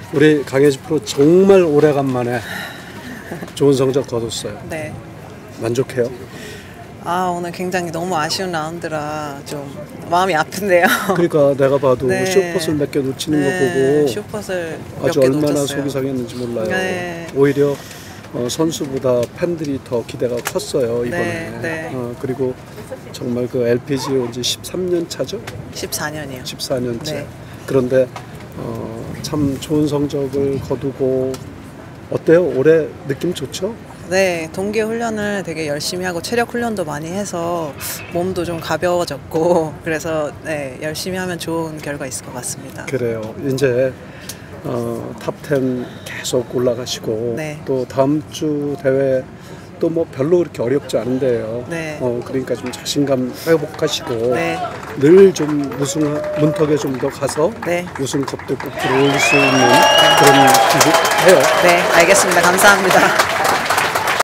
우리 강혜지 프로 정말 오래간만에 좋은 성적 거뒀어요. 네. 만족해요? 오늘 굉장히 너무 아쉬운 라운드라 좀 마음이 아픈데요. 그러니까 내가 봐도 네. 숏풋을 몇 개 놓치는 거 보고 숏풋을 몇 아주 개 얼마나 놓쳤어요. 속이 상했는지 몰라요. 네. 오히려 선수보다 팬들이 더 기대가 컸어요 이번에. 네, 네. 그리고 정말 그 LPG에 온 지 13년 차죠? 14년이요. 14년째. 네. 그런데 참 좋은 성적을 거두고 어때요? 올해 느낌 좋죠? 네, 동계 훈련을 되게 열심히 하고 체력 훈련도 많이 해서 몸도 좀 가벼워졌고 그래서 네, 열심히 하면 좋은 결과 있을 것 같습니다. 그래요. 이제 탑10 계속 올라가시고 네. 또 다음 주 대회 또 뭐 별로 그렇게 어렵지 않은데요. 네. 그러니까 좀 자신감 회복하시고 네. 늘 좀 우승 문턱에 좀 더 가서 네. 우승컵도 꼭 들어올 수 있는 그런 기분 해요. 네, 알겠습니다. 감사합니다.